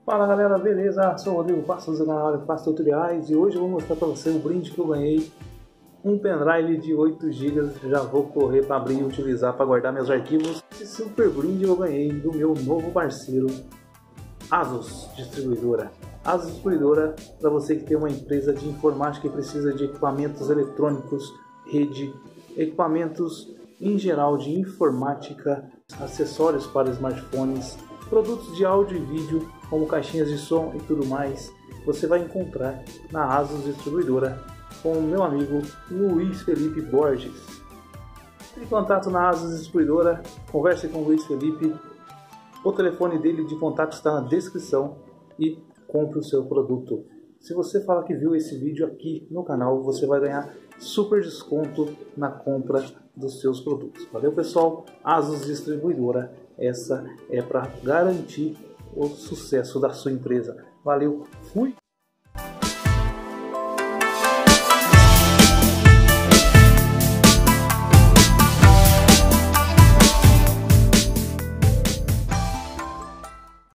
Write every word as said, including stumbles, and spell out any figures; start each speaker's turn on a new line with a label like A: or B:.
A: Fala galera, beleza? Sou o Rodrigo Passos do canal Faço Tutoriais e hoje eu vou mostrar para você o brinde que eu ganhei. Um pendrive de oito gigas, já vou correr para abrir e utilizar para guardar meus arquivos. Esse super brinde eu ganhei do meu novo parceiro, Asus Distribuidora. Asus Distribuidora, para você que tem uma empresa de informática e precisa de equipamentos eletrônicos, rede, equipamentos em geral de informática, acessórios para smartphones, produtos de áudio e vídeo, como caixinhas de som e tudo mais, você vai encontrar na Asus Distribuidora com o meu amigo Luiz Felipe Borges. Entre em contato na Asus Distribuidora, converse com o Luiz Felipe, o telefone dele de contato está na descrição e compre o seu produto. Se você fala que viu esse vídeo aqui no canal, você vai ganhar super desconto na compra dos seus produtos. Valeu pessoal, Asus Distribuidora, essa é para garantir o sucesso da sua empresa. Valeu, fui!